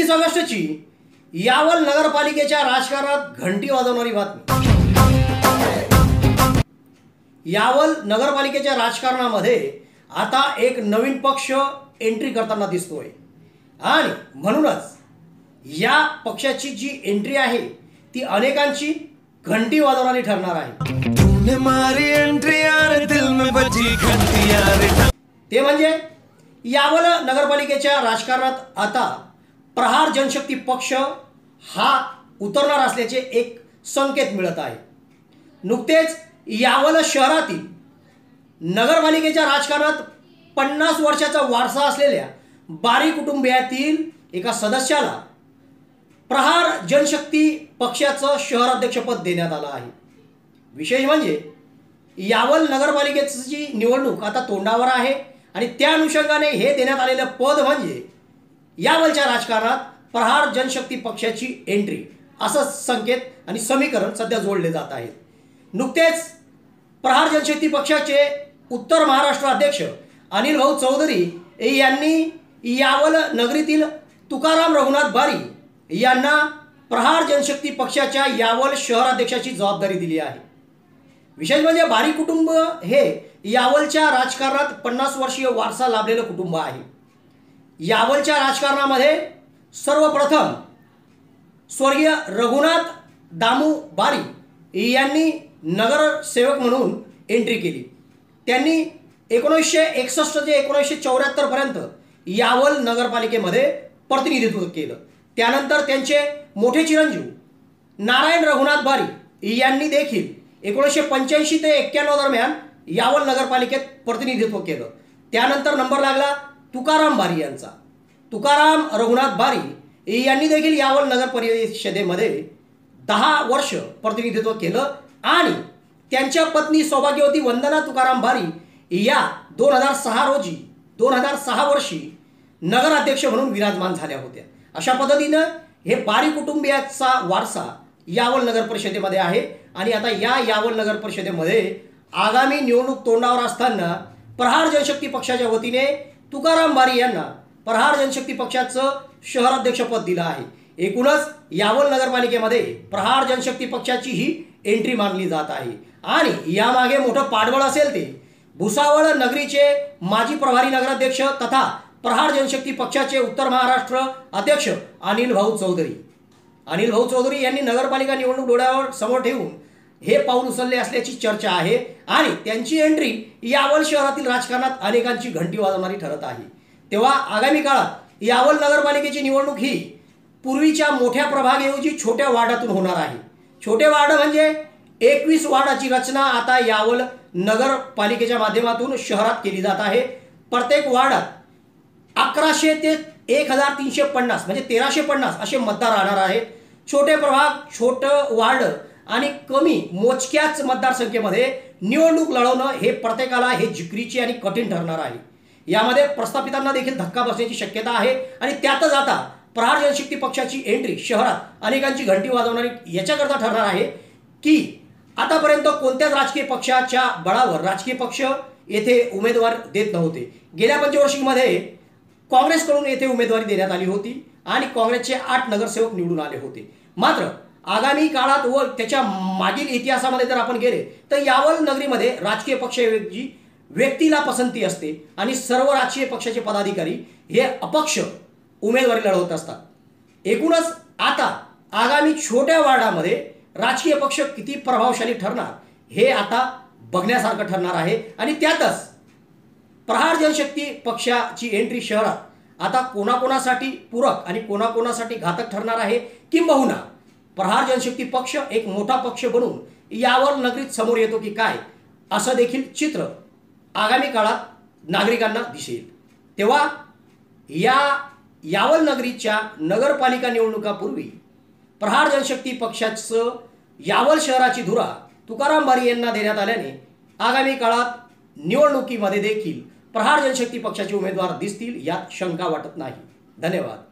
26 ऑगस्टची यावल नगरपालिकेच्या राजकारणात घंटी वाजवणारी बातमी। यावल नगरपालिकेच्या राजकारणामध्ये आता एक नवीन पक्ष एंट्री करताना दिसतोय आणि म्हणूनच या पक्षाची जी एंट्री आहे ती अनेकांची घंटी वाजवणारी ठरणार आहे। तूने मारी एंट्री यार दिल में बजी घंटी यार। ते म्हणजे यावल नगरपालिकेच्या राजकारणात आता प्रहार जनशक्ती पक्ष हा उतरणार असल्याचे एक संकेत मिळत आहे। नुकतेच यावल शहरातील नगरपालिकेच्या राजकारणात 50 वर्षाचा वारसा असलेल्या बारी कुटुंबियातील एका सदस्याला प्रहार जनशक्ती पक्षाचं शहराध्यक्षपद देण्यात आलं आहे। विशेष म्हणजे यावल नगरपालिकेची निवडणूक आता तोंडावर आहे आणि त्या अनुषंगाने हे देण्यात आलेलं पद म्हणजे यावलच्या राजकारणात प्रहार जनशक्ती पक्षाची एंट्री असं संकेत आणि समीकरण सध्या जोडले जात आहेत। नुकतेच प्रहार जनशक्ती पक्षाचे उत्तर महाराष्ट्र अध्यक्ष अनिल भाऊ चौधरी यांनी यावल नगरीतील तुकाराम रघुनाथ बारी यांना प्रहार जनशक्ती पक्षाच्या यावल शहराध्यक्षाची जबाबदारी दिली आहे। विशेष म्हणजे बारी कुटुंब हे यावलच्या राजकारणात 50 वर्षीय वारसा लाभलेलं कुटुंब आहे। यावलच्या राजकारणामध्ये सर्वप्रथम स्वर्गीय रघुनाथ दामू बारी यांनी नगरसेवक म्हणून एंट्री केली। त्यांनी 1961 ते 1974 पर्यंत यावल नगरपालिकेमध्ये प्रतिनिधित्व केलं। त्यानंतर त्यांचे मोठे चिरंजीव नारायण रघुनाथ बारी यांनी देखील 1985 ते 91 दरम्यान यावल नगरपालिकेत प्रतिनिधित्व केलं। त्यानंतर नंबर लागला तुकाराम बारी यांचा। तुकाराम रघुनाथ बारी यांनी देखील यावल नगर परिषदेमध्ये 10 वर्ष प्रतिनिधित्व केलं आणि त्यांच्या पत्नी सौभाग्यवती वंदना तुकाराम बारी या 2006 वर्षी नगराध्यक्ष म्हणून विराजमान झाल्या होत्या। अशा पद्धतीनं हे बारी कुटुंबियाचा वारसा यावल नगर परिषदेमध्ये आहे आणि आता या यावल नगर परिषदेमध्ये आगामी निवडणूक तोंडावर असताना प्रहार जनशक्ती पक्षाच्या वतीने तुकाराम बारी यांना प्रहार जनशक्ती पक्षाचं शहराध्यक्षपद दिलं आहे। एकूणच यावल नगरपालिकेमध्ये प्रहार जनशक्ती पक्षाची ही एंट्री मानली जात आहे आणि यामागे मोठं पाठबळ असेल ते भुसावळ नगरीचे माजी प्रभारी नगराध्यक्ष तथा प्रहार जनशक्ती पक्षाचे उत्तर महाराष्ट्र अध्यक्ष अनिल भाऊ चौधरी यांनी नगरपालिका निवडणूक डोळ्यावर समोर ठेवून हे पाऊल उचलले असल्याची चर्चा आहे आणि त्यांची एंट्री यावल शहरातील राजकारणात अनेकांची घंटी वाजवणारी ठरत आहे। तेव्हा आगामी काळात यावल नगरपालिकेची निवडणूक ही पूर्वीच्या मोठ्या प्रभागाऐवजी छोट्या वार्डातून होणार आहे। छोटे वार्ड म्हणजे 21 वार्डाची रचना आता यावल नगरपालिकेच्या माध्यमातून शहरात केली जात आहे। प्रत्येक वार्डात 1100 ते 1350 म्हणजे 1350 असे मतदार राहणार आहेत। छोटे प्रभाग, छोटं वार्ड आणि कमी मोजक्याच मतदारसंख्येमध्ये निवडणूक लढवणं हे प्रत्येकाला हे जिकरीचे आणि कठीण ठरणार आहे। यामध्ये प्रस्थापितांना देखील धक्का बसण्याची शक्यता आहे आणि त्यातच आता प्रहार जनशक्ती पक्षाची एंट्री शहरात अनेकांची घंटी वाजवणारी याच्याकरता ठरणार आहे की आतापर्यंत कोणत्याच राजकीय पक्षाच्या बळावर राजकीय पक्ष येथे उमेदवार देत नव्हते। गेल्या पंचवार्षिकमध्ये काँग्रेसकडून येथे उमेदवारी देण्यात आली होती आणि काँग्रेसचे 8 नगरसेवक निवडून आले होते। मात्र आगामी काळात व त्याच्या मागील इतिहासामध्ये जर आपण गेले तर यावल नगरीमध्ये राजकीय पक्षाऐवजी व्यक्तीला पसंती असते आणि सर्व राजकीय पक्षाचे पदाधिकारी हे अपक्ष उमेदवारी लढवत असतात। एकूणच आता आगामी छोट्या वार्डामध्ये राजकीय पक्ष किती प्रभावशाली ठरणार हे आता बघण्यासारखं ठरणार आहे आणि त्यातच प्रहार जनशक्ती पक्षाची एंट्री शहरात आता कोणाकोणासाठी पूरक आणि कोणाकोणासाठी घातक ठरणार आहे किंबहुना प्रहार जनशक्ती पक्ष एक मोठा पक्ष बनून यावल नगरीत समोर येतो की काय असं देखील चित्र आगामी काळात नागरिकांना दिसेल। तेव्हा या यावल नगरीच्या नगरपालिका निवडणुकापूर्वी प्रहार जनशक्ती पक्षाचं यावल शहराची धुरा तुकाराम बारी यांना देण्यात आल्याने आगामी काळात निवडणुकीमध्ये देखील प्रहार जनशक्ती पक्षाचे उमेदवार दिसतील यात शंका वाटत नाही। धन्यवाद।